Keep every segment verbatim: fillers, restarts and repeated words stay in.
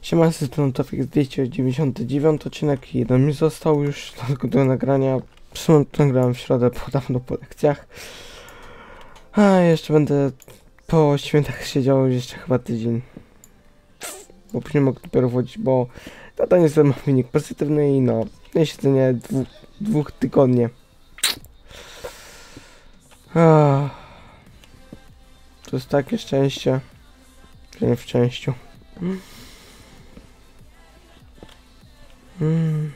Siema, z strony Tofik dwieście dziewięćdziesiąty dziewiąty odcinek, jeden mi został już tylko do nagrania. W sumie nagrałem w środę, po dawno po lekcjach. A jeszcze będę po świętach siedział jeszcze chyba tydzień. Bo później mogę dopiero wchodzić, bo tata nie ma wynik pozytywny i no, siedzenie dwu, dwóch tygodni. Ah. To jest takie szczęście, że nie w szczęściu. Hmm.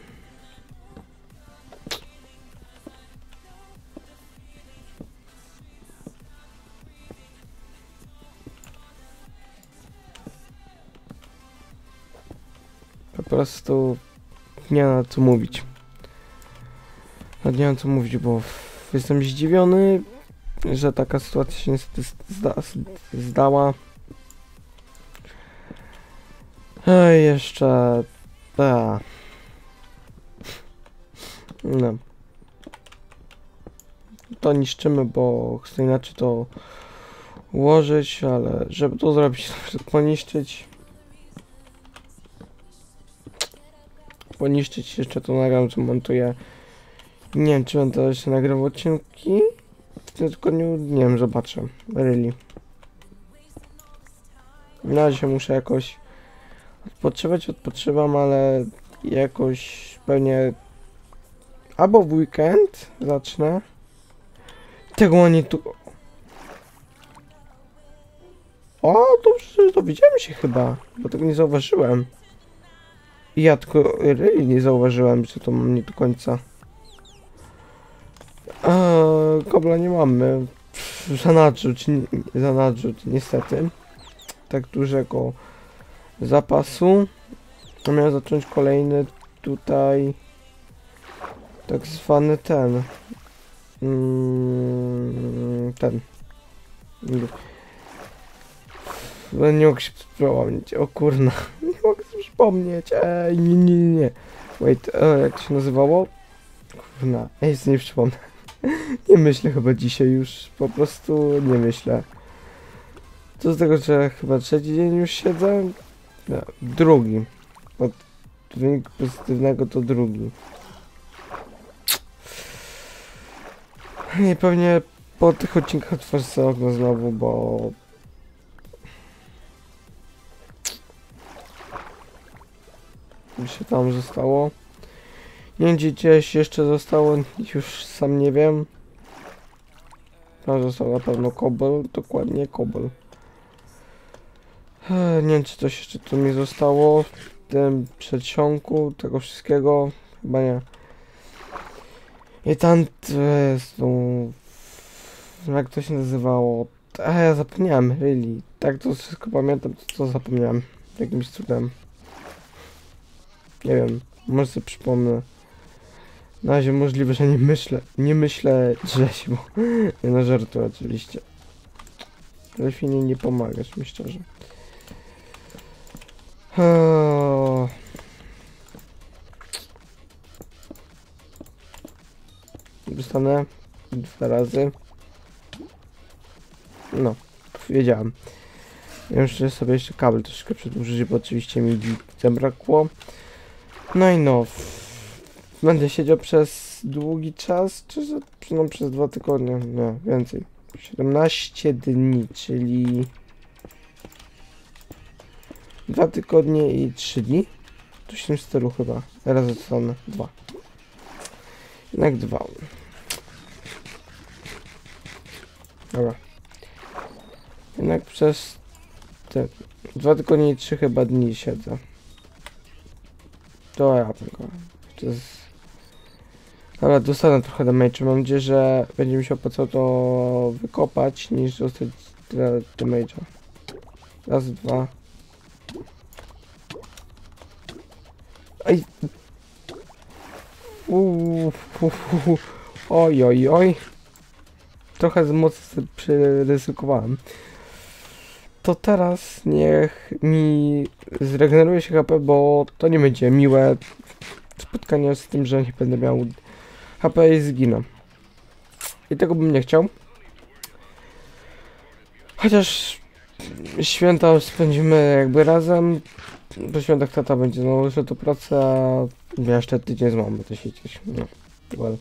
Po prostu nie ma co mówić. Nie mam co mówić, bo jestem zdziwiony, że taka sytuacja się niestety zda zdała. A jeszcze... A. No. To niszczymy, bo chcę inaczej to ułożyć, ale żeby to zrobić, to poniszczyć. Poniszczyć jeszcze to nagram, co montuję. Nie wiem, czy będę jeszcze nagrywał odcinki. W tym tygodniu, nie wiem, zobaczę. Really. Na razie muszę jakoś odpoczywać, odpoczywam, ale jakoś pewnie albo w weekend zacznę. Tego nie tu. O, to przecież dowiedziałem się chyba, bo tego nie zauważyłem. I ja tylko really nie zauważyłem, że to mam nie do końca. Eee, kobla nie mamy. Zanadrzu, czy zanadrzu, niestety. Tak dużego zapasu. A miałem zacząć kolejny tutaj tak zwany ten mm, ten nie mogę się przypomnieć, o kurna, nie mogę sobie przypomnieć, ej, nie, nie, nie, wait, e, jak to się nazywało? Kurna, ej, nie przypomnę, nie myślę chyba dzisiaj już, po prostu nie myślę. Co z tego, że chyba trzeci dzień już siedzę? No, drugi. Od wyniku pozytywnego to drugi. I pewnie po tych odcinkach otworzę sobie okno znowu, bo... by się tam zostało. Nie wiem, gdzie gdzieś jeszcze zostało, już sam nie wiem. Tam został na pewno kobel, dokładnie kobel. Nie wiem, czy coś jeszcze tu mi zostało w tym przedsionku tego wszystkiego. Chyba nie. I tam tą... jak to się nazywało? A ja zapomniałem, really. Tak to wszystko pamiętam, to co zapomniałem. Jakimś cudem. Nie wiem, może sobie przypomnę. Na razie możliwe, że nie myślę. Nie myślę drześ, bo... nie na żartu oczywiście. Delfinie, nie pomagasz mi szczerze. Oh. Dostanę dwa razy. No, wiedziałem. Ja muszę sobie jeszcze kabel troszkę przedłużyć, bo oczywiście mi zabrakło. No i no, będę siedział przez długi czas, czy no, przez dwa tygodnie, nie, więcej. siedemnaście dni, czyli dwa tygodnie i trzy dni. Tu się w stylu chyba. Teraz zostanę dwa. Jednak dwa. Dobra. Jednak przez te dwa tygodnie i trzy chyba dni siedzę. To ja tylko. To jest... Ale dostanę trochę damage'u. Mam nadzieję, że będzie mi się opłacało to wykopać, niż dostać tyle damage'a. Raz, dwa. Ej. Uuu, oj, oj, oj. Trochę z mocno przyryzykowałem. To teraz niech mi zregeneruje się H P, bo to nie będzie miłe spotkanie z tym, że nie będę miał H P i zginę. I tego bym nie chciał. Chociaż święta spędzimy jakby razem, po świętach tata będzie znowu wyszedł do pracy, a ja jeszcze tydzień z mamą będę siedzieć. No, well.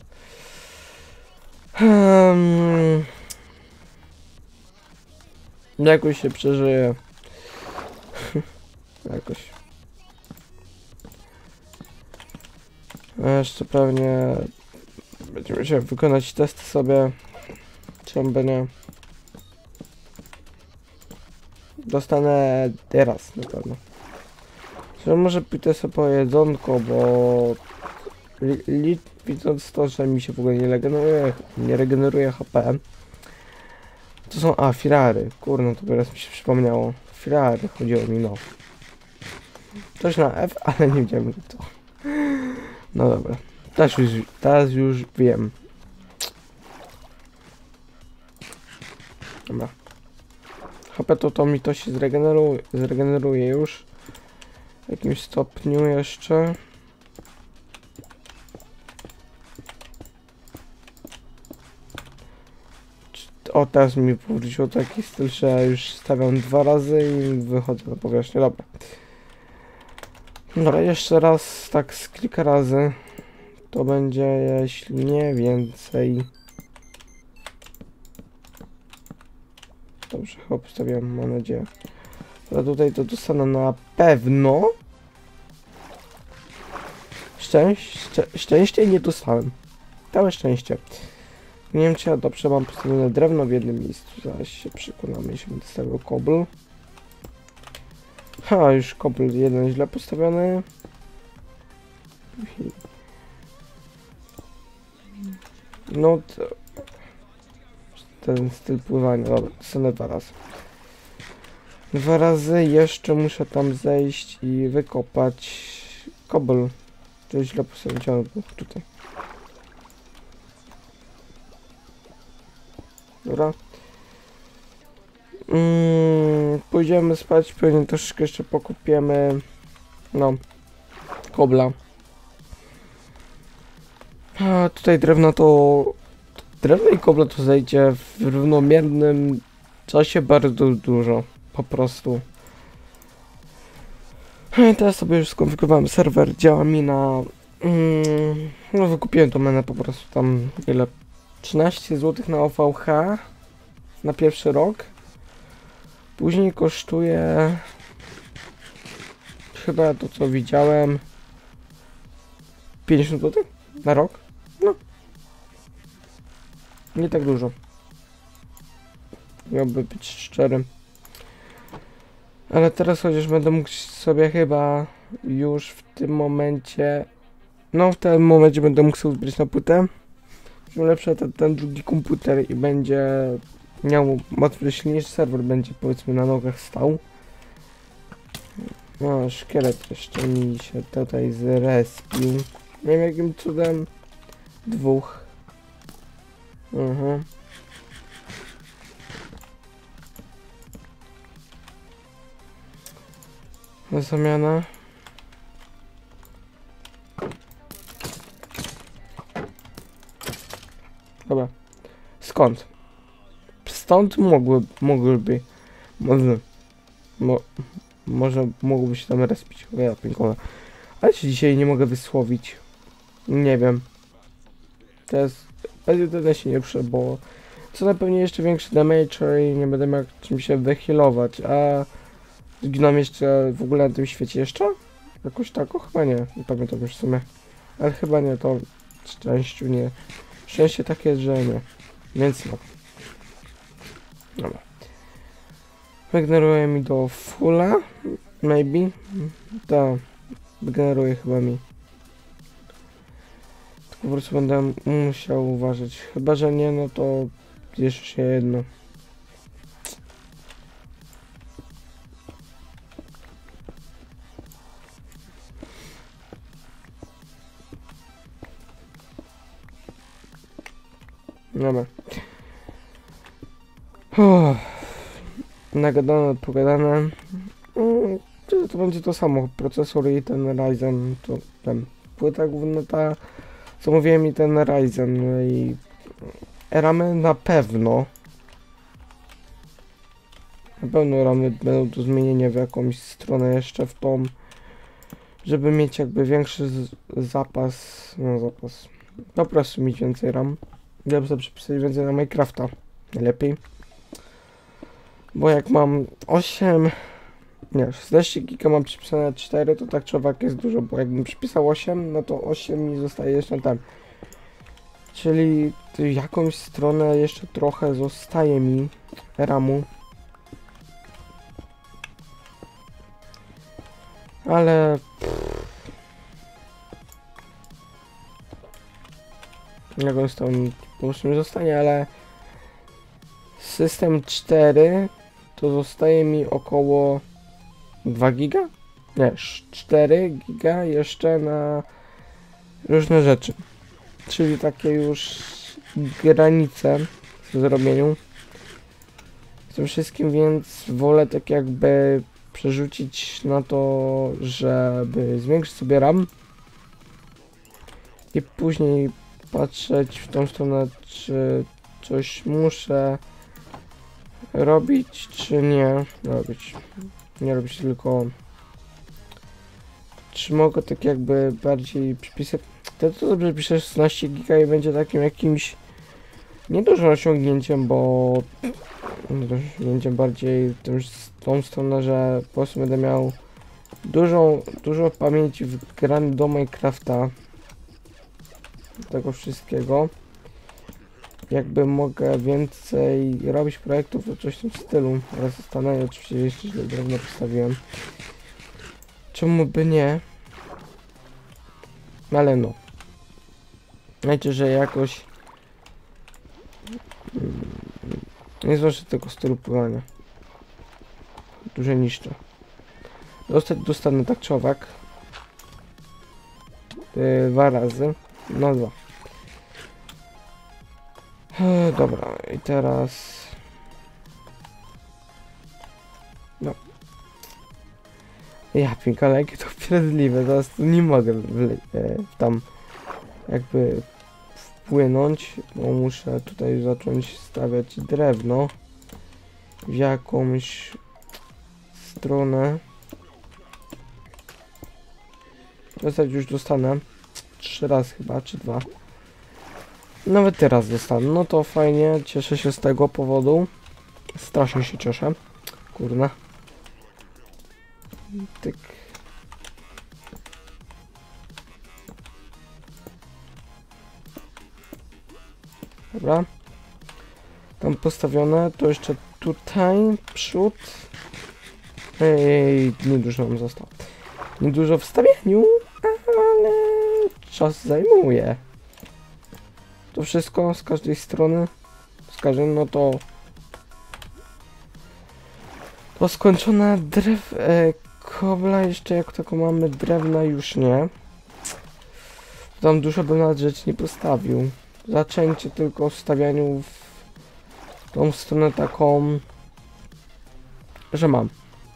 Um, jakoś się przeżyje. Jakoś. A jeszcze pewnie będziemy się wykonać testy sobie. Czemu by nie? Dostanę teraz na pewno. Że może pójdę sobie po jedzonko, bo li, li, widząc to, że mi się w ogóle nie regeneruje, nie regeneruje H P. To są, a firary, kurno, to teraz mi się przypomniało. Firary, chodziło mi, no. Coś na F, ale nie widziałem to. No dobra, teraz już, teraz już wiem. Dobra. H P to, to mi to się zregeneruje, zregeneruje już. W jakimś stopniu jeszcze. O, teraz mi powrócił taki styl, że już stawiam dwa razy i wychodzę na powierzchnię. Dobra. Dobra, jeszcze raz, tak z kilka razy. To będzie, jeśli nie więcej. Dobrze, chyba postawiłem, mam nadzieję. Ale tutaj to dostanę na pewno. Szczęście, szczęście nie dostałem. Całe szczęście. Nie wiem, czy ja dobrze mam postawione drewno w jednym miejscu. Zaraz się przekonamy, jeśli będę stawiał kobl. Ha, już kobl jeden źle postawiony. No to... ten styl pływania. Dobra, dostanę dwa razy. Dwa razy jeszcze muszę tam zejść i wykopać kobl. To źle postawiony był tutaj. Dobra. Mm, pójdziemy spać, pewnie troszeczkę jeszcze pokupiemy. No. Kobla. A tutaj drewno to... Drewno i kobla to zejdzie w równomiernym czasie bardzo dużo. Po prostu. I teraz sobie już skonfigurowałem serwer, działa mi na... Mm, no wykupiłem to menę po prostu tam ile? trzynaście złotych na O V H na pierwszy rok. Później kosztuje chyba to co widziałem pięćdziesiąt złotych na rok. No. Nie tak dużo. Miałby być szczery. Ale teraz chociaż będę mógł sobie chyba już w tym momencie... No w tym momencie będę mógł sobie zbierać na płytę. Ulepszę ten, ten drugi komputer i będzie miał mocno silniejszy serwer, będzie powiedzmy na nogach stał. No, szkielet jeszcze mi się tutaj zrespił. Nie wiem jakim cudem. Dwóch. Mhm. Zamiana. Dobra. Skąd? Stąd mogły, mogłyby... Może... Mo, może mogłoby się tam respić. O ja piękna. Ale się dzisiaj nie mogę wysłowić. Nie wiem. Teraz... Pewnie się nie prze, bo... Co na pewno jeszcze większy damage i nie będę miał czym się wyhealować, a... Zginąłem jeszcze w ogóle na tym świecie jeszcze? Jakoś tak? O, chyba nie. Nie pamiętam już w sumie. Ale chyba nie, to... Szczęściu nie... Szczęście takie, że nie. Więc no. Dobra. Wygeneruje mi do fulla. Maybe. Tak. Wygeneruje chyba mi. Tylko po prostu będę musiał uważać. Chyba, że nie, no to jeszcze jedno. Dobra. Uff. Nagadane, pogadane. Mm, to, to będzie to samo. Procesor i ten Ryzen. To ten płyta główna ta. Co mówiłem i ten Ryzen. No i ramy na pewno. Na pewno ramy będą do zmienienia w jakąś stronę jeszcze w tą. żeby mieć jakby większy z zapas, no zapas, po prostu mieć więcej RAM. Żeby sobie przypisać więcej na Minecrafta, najlepiej. Bo jak mam osiem, nie, szesnaście giga mam przypisane cztery, to tak człowiek jest dużo, bo jakbym przypisał osiem, no to osiem mi zostaje jeszcze tam. Czyli jakąś stronę jeszcze trochę zostaje mi ramu. Ale jakąś to mi po prostu nie zostanie, ale system cztery to zostaje mi około dwa giga? Nie, cztery giga jeszcze na różne rzeczy. Czyli takie już granice w zrobieniu z tym wszystkim, więc wolę tak jakby przerzucić na to, żeby zwiększyć sobie RAM i później patrzeć w tą stronę, czy coś muszę robić, czy nie robić. Nie robić, tylko czy mogę tak jakby bardziej przypisać. To, to dobrze piszę szesnaście giga i będzie takim jakimś niedużym osiągnięciem, bo osiągnięciem bardziej tym, tą stronę, że po prostu będę miał dużą, dużo pamięci wgrany do Minecrafta, tego wszystkiego. Jakby mogę więcej robić projektów o coś w tym stylu. Teraz zostanę, oczywiście jeszcze źle drewno postawiłem. Czemu by nie? Ale no. Znaczy, że jakoś nie znoszę tego stylu pływania. Dużo niszczę. Dostać dostanę tak czy owak. Yy, dwa razy. No dwa. Yy, dobra, i teraz... No. Ja pink, ale jakie to wpierdliwe, teraz tu nie mogę w, e, tam jakby wpłynąć, bo muszę tutaj zacząć stawiać drewno w jakąś stronę. Dostać już dostanę trzy razy chyba, czy dwa. Nawet teraz dostanę, no to fajnie, cieszę się z tego powodu. Strasznie się cieszę, kurna. Tyk. Dobra. Tam postawione, to jeszcze tutaj przód. Ej, niedużo nam zostało. Niedużo w stawianiu, ale czas zajmuje. To wszystko z każdej strony. Z każdej, no to... To skończona drew... E, kobla jeszcze jak tylko mamy, drewna już nie. Tam dużo bym nawet rzeczy nie postawił. Zaczęcie tylko w stawianiu w tą stronę taką, że mam.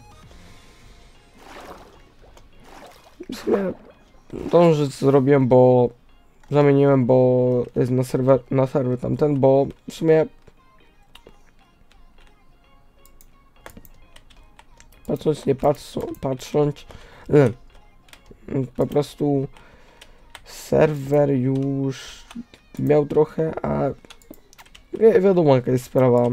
W sumie tą rzecz zrobiłem, bo zamieniłem, bo jest na serwer, na serwer tamten, bo w sumie patrząc, nie patrząc, patrząc yy, po prostu serwer już miał trochę, a wi wiadomo jaka jest sprawa.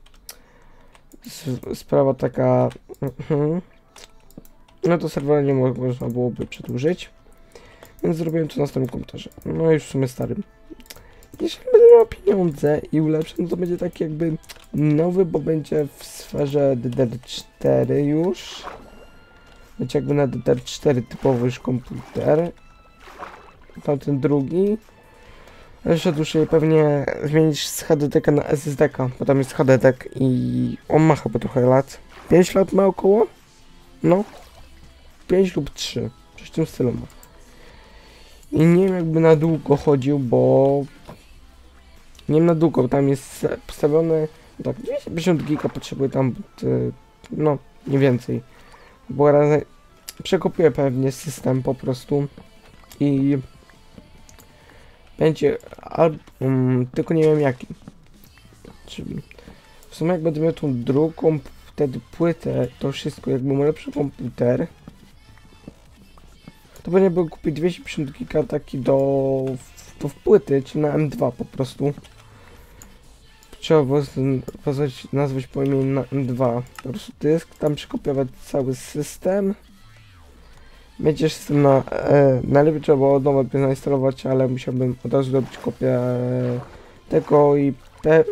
S sprawa taka, uh-huh. No to serwera nie mo można byłoby przedłużyć, więc zrobiłem to na starym komputerze, no już w sumie starym. Jeśli będę miał pieniądze i ulepszę, no to będzie taki jakby nowy, bo będzie w sferze D D R cztery już. Będzie jakby na D D R cztery typowy już komputer. Tamten drugi. Jeszcze dłużej pewnie zmienić z H D D ka na S S D ka, bo tam jest H D D i on ma chyba trochę lat. pięć lat ma około? No. pięć lub trzy. Coś w tym stylu ma. I nie wiem jakby na długo chodził, bo... Nie wiem na długo, bo tam jest postawione... Tak, dwieście pięćdziesiąt giga potrzebuje tam... No, nie więcej. Bo raz... Przekopiuję pewnie system po prostu. I... Będzie... Al, um, tylko nie wiem jaki. Czyli... W sumie jak będę miał tą drugą wtedy płytę, to wszystko jakby mam lepszy komputer. to będzie był kupić dwieście pięćdziesiąt giga taki do, do wpłyty, czy na M dwa po prostu. Trzeba pozwolić nazwać po imieniu na M dwa. Po prostu dysk, tam przekopiować cały system. Będzie system na... E, najlepiej trzeba było od nowa zainstalować, ale musiałbym od razu zrobić kopię e, tego i... Pe...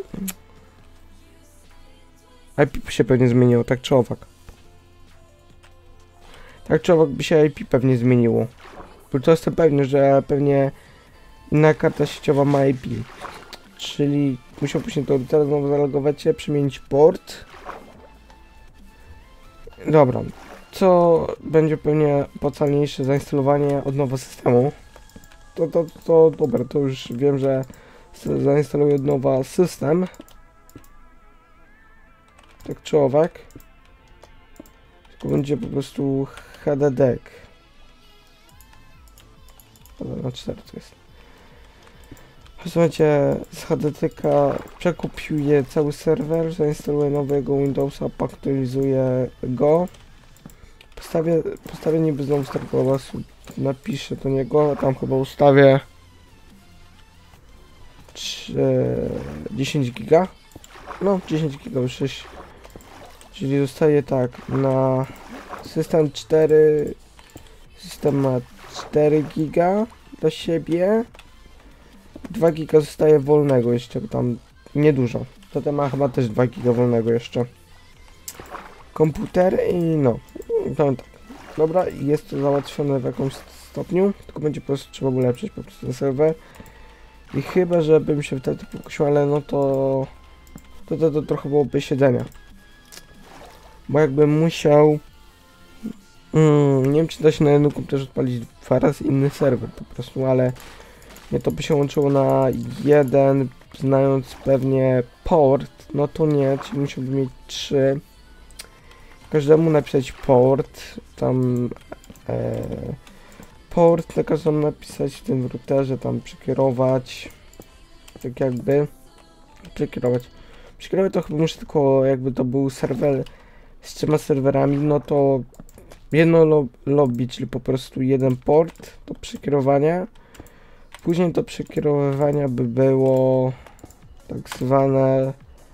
I P się pewnie zmieniło, tak czy owak. Tak czy owak by się I P pewnie zmieniło. Bo to jestem pewny, że pewnie inna karta sieciowa ma I P. Czyli musiał później to teraz znowu zalogować się, przemienić port. Dobra. Co będzie pewnie opłacalniejsze zainstalowanie od nowa systemu. To, to, to dobra, to już wiem, że zainstaluję od nowa system. Tak czy owak. Tylko będzie po prostu H D deck. Na cztery to jest. Słuchajcie, z H D decka przekupiuję cały serwer, zainstaluję nowego Windowsa, aktualizuję go. Postawię, postawię niby znowu startowa, napiszę do niego, tam chyba ustawię dziesięć giga. No, dziesięć giga już jest. Czyli zostaje tak, na system cztery, system ma cztery giga do siebie, dwa giga zostaje wolnego jeszcze, tam niedużo. Potem ma chyba też dwa giga wolnego jeszcze. Komputer i no, powiem tak. Dobra, jest to załatwione w jakimś stopniu, tylko będzie po prostu trzeba ulepszyć po prostu ten serwer. I chyba, żebym się wtedy pokusił, ale no to to, to, to trochę byłoby siedzenia. Bo jakbym musiał... Mm, nie wiem, czy da się na jednym komputerze odpalić dwa razy inny serwer po prostu, ale nie, to by się łączyło na jeden, znając pewnie port, no to nie, czyli musiałbym mieć trzy. Każdemu napisać port, tam e, port, na każdemu napisać w tym routerze, tam przekierować, tak jakby, przekierować. Przekierować to chyba muszę tylko, jakby to był serwer z trzema serwerami, no to jedno lo lobby, czyli po prostu jeden port do przekierowania. Później do przekierowywania by było tak zwane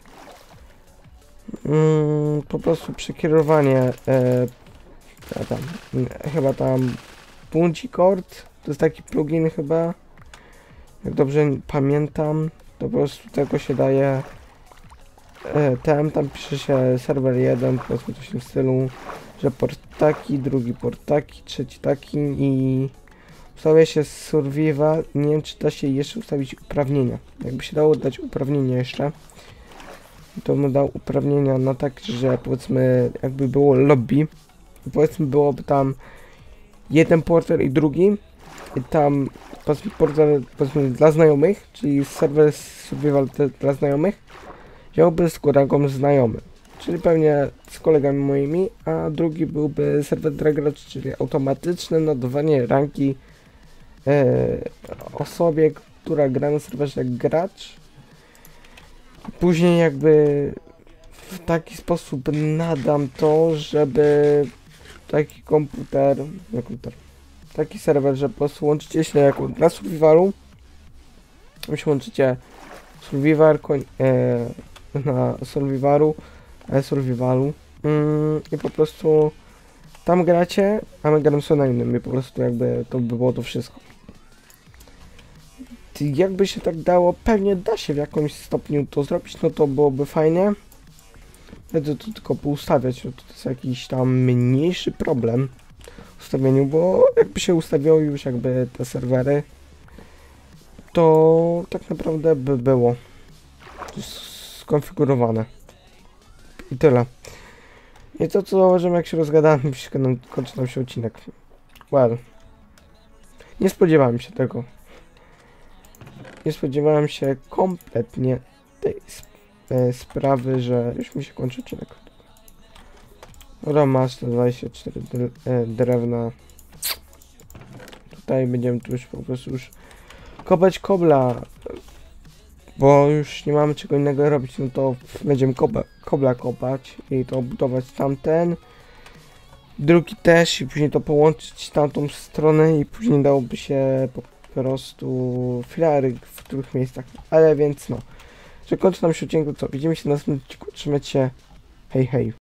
mm, po prostu przekierowanie e, tam, chyba tam Punchcord, to jest taki plugin chyba, jak dobrze pamiętam, to po prostu tego się daje e, tam, tam pisze się serwer jeden, powiedzmy coś w tym stylu, że port taki, drugi port taki, trzeci taki i ustawia się survival. Nie wiem, czy da się jeszcze ustawić uprawnienia. Jakby się dało dać uprawnienia jeszcze, to bym dał uprawnienia na tak, że powiedzmy jakby było lobby, powiedzmy byłoby tam jeden porter i drugi i tam powiedzmy porter powiedzmy dla znajomych, czyli serwer survival dla znajomych działałby z kolegą znajomy, czyli pewnie z kolegami moimi, a drugi byłby serwer dla graczy, czyli automatyczne nadawanie ranki e, osobie, która gra na serwerze jak gracz. Później jakby w taki sposób nadam to, żeby taki komputer, nie komputer, taki serwer, że po prostu łączycie się jako dla survivalu, się łączycie survival e, na survivalu, e, survivalu mm, i po prostu tam gracie, a my gramy sobie na innym i po prostu jakby to by było to wszystko. Jakby się tak dało, pewnie da się w jakimś stopniu to zrobić, no to byłoby fajnie. Wtedy to tylko poustawiać, no to jest jakiś tam mniejszy problem w ustawieniu, bo jakby się ustawiało już jakby te serwery, to tak naprawdę by było skonfigurowane. I tyle. I to co założymy, jak się rozgadałem, kończy nam się odcinek. Well. Nie spodziewałem się tego. Nie spodziewałem się kompletnie tej sp e, sprawy, że już mi się kończy odcinek. Dobra, masz te dwadzieścia cztery e, drewna. Tutaj będziemy tu już po prostu już kopać kobla, bo już nie mamy czego innego robić, no to będziemy kobla, kobla kopać i to budować tamten. drugi też i później to połączyć tamtą stronę i później dałoby się po prostu filary w których miejscach, ale więc no. Że kończę nam się odcinku, co? Widzimy się na następnym odcinku, trzymajcie się, hej hej.